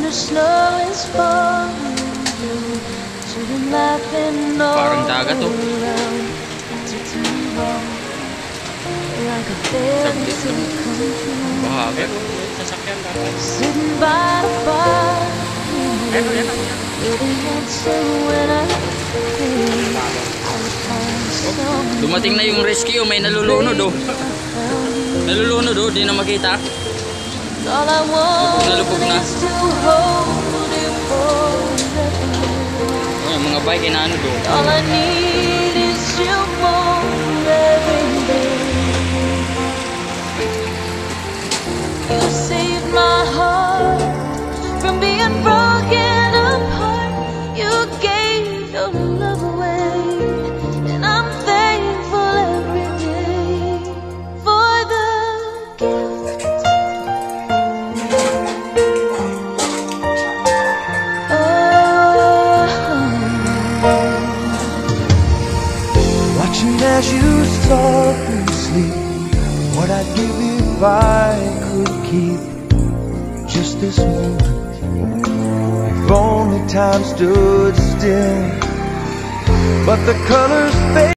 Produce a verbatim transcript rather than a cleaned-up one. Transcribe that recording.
Parang dagat oh. Saglit oh. Bahagi. Sasakyan dapat. Eto, eto. Oh, dumating na yung rescue, may nalulunod oh. Nalulunod oh, di na makita. Lupog na lupog na. Oh, yung mga bike inaano do. All I need is you more every day. You saved my heart from being broken apart. You gave your love away, and I'm thankful every day for the gift. As you softly sleep, what I'd give if I could keep just this moment. If only time stood still, but the colors fade.